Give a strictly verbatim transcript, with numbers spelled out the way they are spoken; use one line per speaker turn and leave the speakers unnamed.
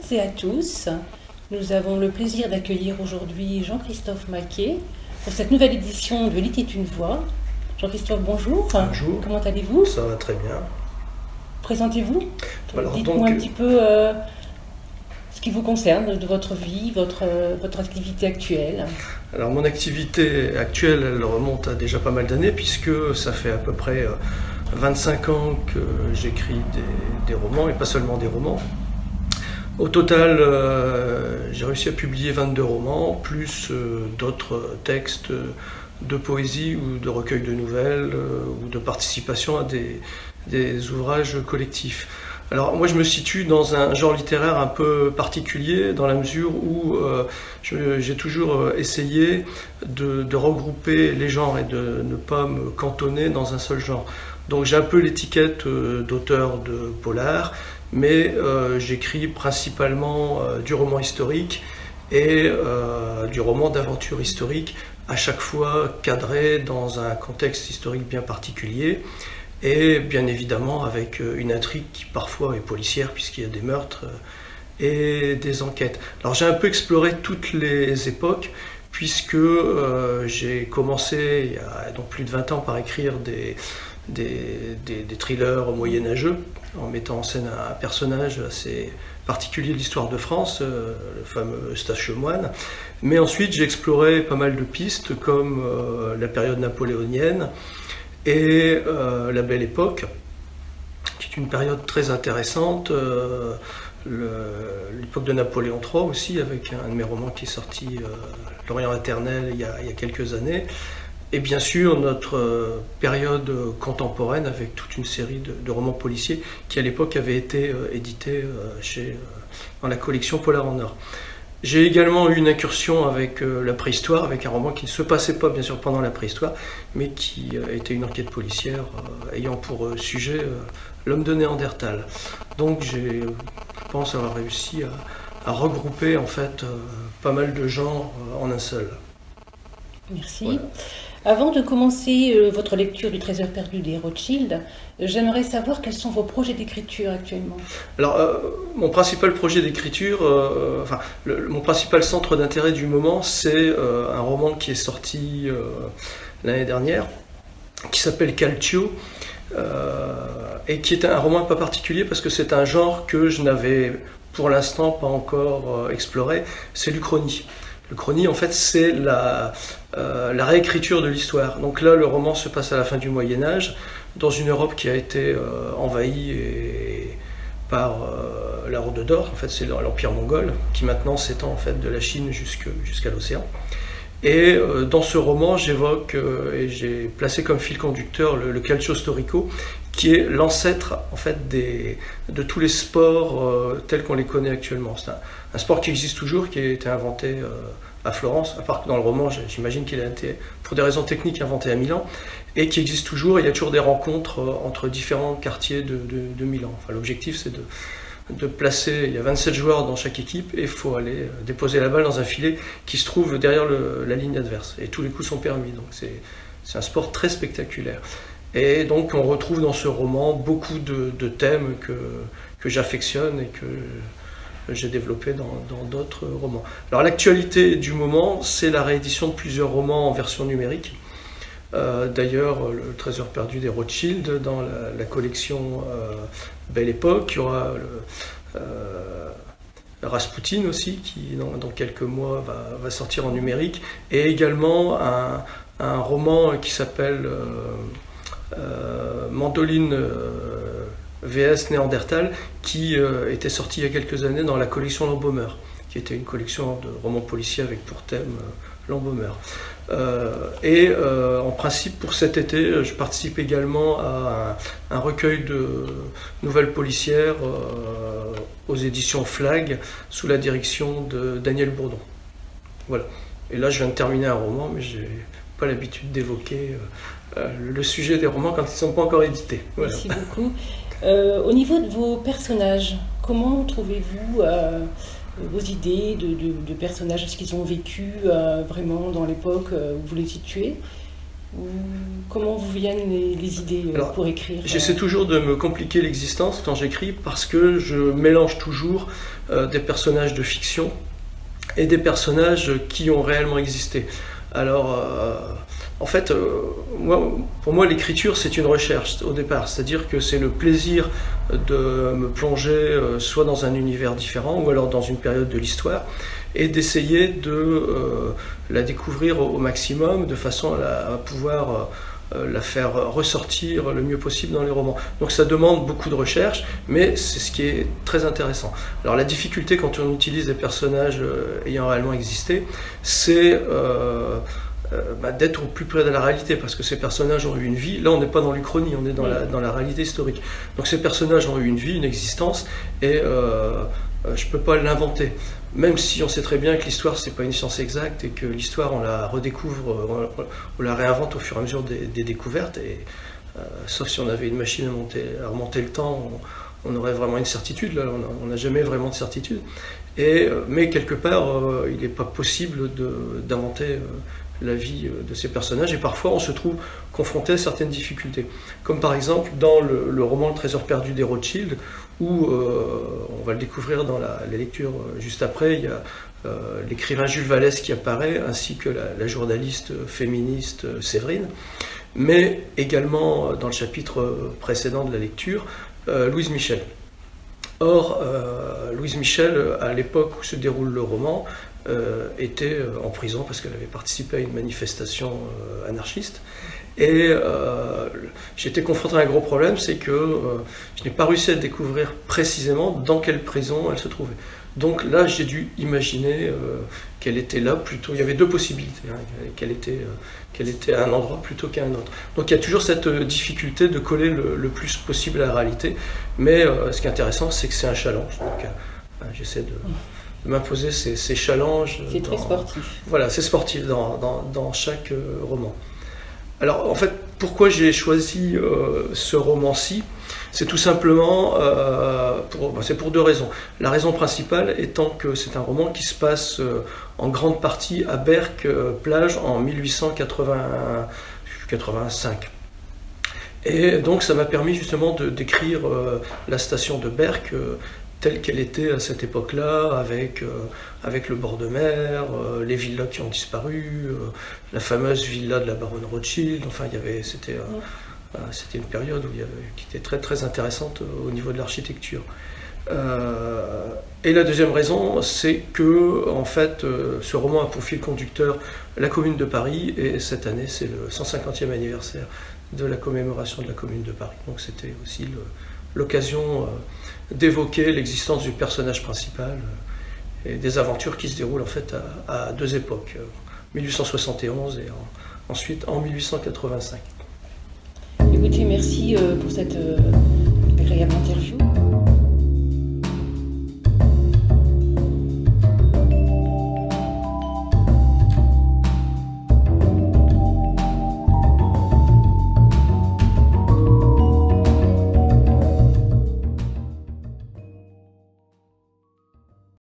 toutes et à tous. Nous avons le plaisir d'accueillir aujourd'hui Jean-Christophe Maquet pour cette nouvelle édition de Lit est une voix. Jean-Christophe, bonjour.
Bonjour.
Comment allez-vous?
Ça va très bien.
Présentez-vous. Dites-moi
donc,
un petit peu euh, ce qui vous concerne de votre vie, votre, euh, votre activité actuelle.
Alors mon activité actuelle, elle remonte à déjà pas mal d'années puisque ça fait à peu près euh, vingt-cinq ans que j'écris des, des romans et pas seulement des romans. Au total, euh, j'ai réussi à publier vingt-deux romans, plus euh, d'autres textes de poésie ou de recueils de nouvelles euh, ou de participation à des, des ouvrages collectifs. Alors moi je me situe dans un genre littéraire un peu particulier dans la mesure où euh, j'ai toujours essayé de, de regrouper les genres et de ne pas me cantonner dans un seul genre. Donc j'ai un peu l'étiquette euh, d'auteur de polar, mais euh, j'écris principalement euh, du roman historique et euh, du roman d'aventure historique, à chaque fois cadré dans un contexte historique bien particulier. Et bien évidemment avec une intrigue qui parfois est policière puisqu'il y a des meurtres et des enquêtes. Alors j'ai un peu exploré toutes les époques puisque euh, j'ai commencé il y a donc plus de vingt ans par écrire des, des, des, des thrillers moyenâgeux en mettant en scène un personnage assez particulier de l'histoire de France, euh, le fameux Eustache Lemoine. Mais ensuite j'ai exploré pas mal de pistes comme euh, la période napoléonienne et euh, la Belle Époque, qui est une période très intéressante, euh, l'époque de Napoléon trois aussi, avec un de mes romans qui est sorti, euh, L'Orient éternel, il y, a, il y a quelques années, et bien sûr notre euh, période contemporaine avec toute une série de, de romans policiers qui à l'époque avaient été euh, édités euh, chez, euh, dans la collection Polar en Or. J'ai également eu une incursion avec euh, la préhistoire, avec un roman qui ne se passait pas bien sûr pendant la préhistoire, mais qui euh, était une enquête policière euh, ayant pour euh, sujet euh, l'homme de Néandertal. Donc j'ai, je pense avoir réussi à, à regrouper en fait euh, pas mal de genres euh, en un seul.
Merci.
Voilà.
Avant de commencer euh, votre lecture du Trésor perdu des Rothschild, euh, j'aimerais savoir quels sont vos projets d'écriture actuellement.
Alors, euh, mon principal projet d'écriture, euh, enfin, le, mon principal centre d'intérêt du moment, c'est euh, un roman qui est sorti euh, l'année dernière, qui s'appelle Calcio, euh, et qui est un roman pas particulier parce que c'est un genre que je n'avais pour l'instant pas encore euh, exploré, c'est l'Uchronie. L'Uchronie, en fait, c'est la, euh, la réécriture de l'histoire. Donc là, le roman se passe à la fin du Moyen-Âge, dans une Europe qui a été euh, envahie et, par euh, la Horde d'Or. En fait, c'est l'Empire mongol, qui maintenant s'étend en fait, de la Chine jusqu'à jusqu'à l'océan. Et euh, dans ce roman, j'évoque, euh, et j'ai placé comme fil conducteur le, le calcio storico, qui est l'ancêtre en fait, des, de tous les sports euh, tels qu'on les connaît actuellement. C'est un, un sport qui existe toujours, qui a été inventé euh, à Florence, à part que dans le roman, j'imagine qu'il a été, pour des raisons techniques, inventé à Milan, et qui existe toujours. Il y a toujours des rencontres euh, entre différents quartiers de, de, de Milan. Enfin, l'objectif, c'est de, de placer, il y a vingt-sept joueurs dans chaque équipe, et il faut aller euh, déposer la balle dans un filet qui se trouve derrière le, la ligne adverse. Et tous les coups sont permis, donc c'est un sport très spectaculaire. Et donc on retrouve dans ce roman beaucoup de, de thèmes que, que j'affectionne et que j'ai développé dans d'autres romans. Alors l'actualité du moment, c'est la réédition de plusieurs romans en version numérique. Euh, D'ailleurs, le Trésor perdu des Rothschild dans la, la collection euh, Belle Époque. Il y aura le, euh, Rasputin aussi, qui dans, dans quelques mois va, va sortir en numérique. Et également un, un roman qui s'appelle euh, euh, Mandoline euh, V S Néandertal, qui euh, était sorti il y a quelques années dans la collection L'Embaumeur, qui était une collection de romans policiers avec pour thème euh, L'Embaumeur. Euh, et euh, en principe pour cet été, je participe également à un, un recueil de nouvelles policières euh, aux éditions Flag, sous la direction de Daniel Bourdon. Voilà. Et là je viens de terminer un roman, mais j'ai pas l'habitude d'évoquer euh, le sujet des romans quand ils ne sont pas encore édités. Voilà.
Merci beaucoup. Euh, au niveau de vos personnages, comment trouvez-vous euh, vos idées de, de, de personnages? Est-ce qu'ils ont vécu euh, vraiment dans l'époque où vous les situez? Ou comment vous viennent les, les idées euh,
Alors,
pour écrire?
J'essaie toujours de me compliquer l'existence quand j'écris parce que je mélange toujours euh, des personnages de fiction et des personnages qui ont réellement existé. Alors, euh, en fait, euh, moi, pour moi, l'écriture, c'est une recherche au départ. C'est-à-dire que c'est le plaisir de me plonger euh, soit dans un univers différent ou alors dans une période de l'histoire et d'essayer de euh, la découvrir au, au maximum de façon à, la, à pouvoir euh, la faire ressortir le mieux possible dans les romans. Donc ça demande beaucoup de recherche, mais c'est ce qui est très intéressant. Alors la difficulté quand on utilise des personnages euh, ayant réellement existé, c'est euh, euh, bah, d'être au plus près de la réalité, parce que ces personnages ont eu une vie. Là on n'est pas dans l'Uchronie, on est dans, oui. la, dans la réalité historique. Donc ces personnages ont eu une vie, une existence, et euh, je ne peux pas l'inventer. Même si on sait très bien que l'histoire, c'est pas une science exacte et que l'histoire, on la redécouvre, on, on la réinvente au fur et à mesure des, des découvertes. Et, euh, sauf si on avait une machine à, monter, à remonter le temps, on, on aurait vraiment une certitude. Là, on n'a jamais vraiment de certitude. Et, mais quelque part, euh, il n'est pas possible d'inventer euh, la vie de ces personnages. Et parfois, on se trouve confronté à certaines difficultés. Comme par exemple dans le, le roman Le Trésor perdu des Rothschild, où euh, on va le découvrir dans la, la lecture juste après, il y a euh, l'écrivain Jules Vallès qui apparaît, ainsi que la, la journaliste féministe Séverine, mais également dans le chapitre précédent de la lecture, euh, Louise Michel. Or, euh, Louise Michel, à l'époque où se déroule le roman, euh, était en prison parce qu'elle avait participé à une manifestation euh, anarchiste. Et euh, j'ai été confronté à un gros problème, c'est que euh, je n'ai pas réussi à découvrir précisément dans quelle prison elle se trouvait. Donc là, j'ai dû imaginer euh, qu'elle était là plutôt. Il y avait deux possibilités, hein, qu'elle était, euh, qu'elle était à un endroit plutôt qu'à un autre. Donc il y a toujours cette euh, difficulté de coller le, le plus possible à la réalité. Mais euh, ce qui est intéressant, c'est que c'est un challenge. Donc euh, j'essaie de, de m'imposer ces, ces challenges.
C'est très sportif.
Voilà, c'est sportif dans, dans, dans chaque euh, roman. Alors en fait, pourquoi j'ai choisi euh, ce roman-ci? C'est tout simplement, euh, pour, bah, c'est pour deux raisons. La raison principale étant que c'est un roman qui se passe euh, en grande partie à Berck-Plage en mille huit cent quatre-vingt-cinq. Et donc ça m'a permis justement de décrire euh, la station de Berck euh, telle qu'elle était à cette époque-là, avec, euh, avec le bord de mer, euh, les villas qui ont disparu, euh, la fameuse villa de la baronne Rothschild. Enfin, il y avait, c'était, euh, euh, c'était une période où il y avait, qui était très très intéressante au niveau de l'architecture. Euh, et la deuxième raison, c'est que en fait, euh, ce roman a pour fil conducteur la Commune de Paris, et cette année, c'est le cent cinquantième anniversaire de la commémoration de la Commune de Paris. Donc c'était aussi le, l'occasion euh, d'évoquer l'existence du personnage principal euh, et des aventures qui se déroulent en fait à, à deux époques, euh, mille huit cent soixante et onze et en, ensuite en mille huit cent quatre-vingt-cinq.
Écoutez, merci euh, pour cette euh, agréable interview.